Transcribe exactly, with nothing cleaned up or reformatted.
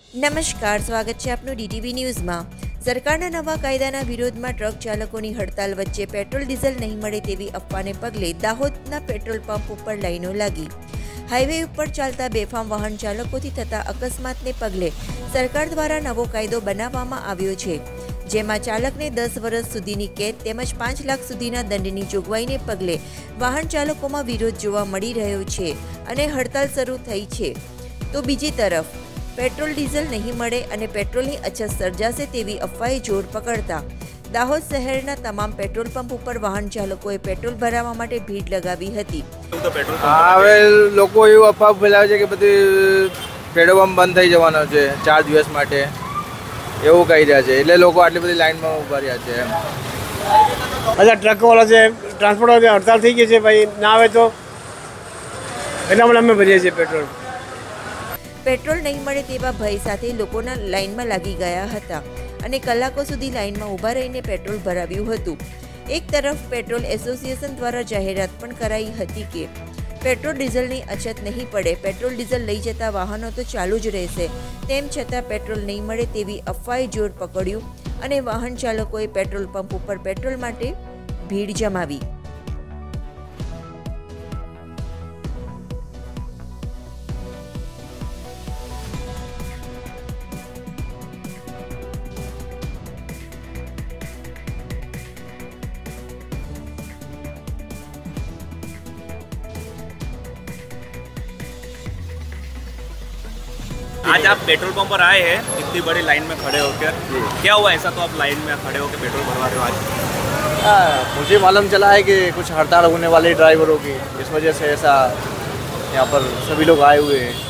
નમસ્કાર, સ્વાગત છે આપનું ડીટીવી ન્યૂઝમાં। સરકારના નવા કાયદાના વિરોધમાં ટ્રક ચાલકોની હડતાલ વચ્ચે પેટ્રોલ ડીઝલ નહીં મળે તેવી અફવાને પગલે દાહોદના પેટ્રોલ પંપ ઉપર લાઈનો લાગી। હાઈવે ઉપર ચાલતા બેફામ વાહન ચાલકોથી થતા અકસ્માતને પગલે સરકાર દ્વારા નવો કાયદો બનાવવામાં આવ્યો છે, જેમાં ચાલકને દસ વર્ષ સુધીની કેદ તેમજ પાંચ લાખ સુધીના દંડની જોગવાઈને પગલે વાહન ચાલકોમાં વિરોધ જોવા મળી રહ્યો છે અને હડતાલ શરૂ થઈ છે। તો બીજી તરફ પેટ્રોલ ડીઝલ નહીં મળે અને પેટ્રોલની અછત સર્જાશે તેવી અફવાએ જોર પકડતા દાહોદ શહેરના તમામ પેટ્રોલ પંપ ઉપર વાહન ચાલકોએ પેટ્રોલ ભરાવવા માટે ભીડ લગાવી હતી। હવે લોકો એવું અફવા ફેલાવે છે કે બધી પેટ્રોલ પંપ બંધ થઈ જવાનો છે ચાર દિવસ માટે, એવું કહી રહ્યા છે, એટલે લોકો આટલી બધી લાઈનમાં ઊભા રહ્યા છે। બધા ટ્રકોવાળા છે, ટ્રાન્સપોર્ટ હડતાલ થઈ ગઈ છે, ભાઈ ના આવે તો એટલા માટે અમે ભરીએ છીએ પેટ્રોલ। પેટ્રોલ નહીં મળે તેવા ભય સાથે લોકોના લાઇનમાં લાગી ગયા હતા અને કલાકો સુધી લાઇનમાં ઊભા રહીને પેટ્રોલ ભરાવ્યું હતું। એક તરફ પેટ્રોલ એસોસિએશન દ્વારા જાહેરાત પણ કરાઈ હતી કે પેટ્રોલ ડીઝલની અછત નહીં પડે, પેટ્રોલ ડીઝલ લઈ જતા વાહનો તો ચાલુ જ રહેશે। તેમ છતાં પેટ્રોલ નહીં મળે તેવી અફવાએ જોર પકડ્યું અને વાહન ચાલકોએ પેટ્રોલ પંપ ઉપર પેટ્રોલ માટે ભીડ જમાવી। आज आप पेट्रोल पंप पर आए हैं इतनी बड़ी लाइन में खड़े होकर, क्या हुआ ऐसा तो आप लाइन में खड़े होकर पेट्रोल भरवा रहे हो आज? आ, मुझे मालूम चला है कि कुछ हड़ताल होने वाली ड्राइवरों की, इस वजह से ऐसा यहाँ पर सभी लोग आए हुए हैं।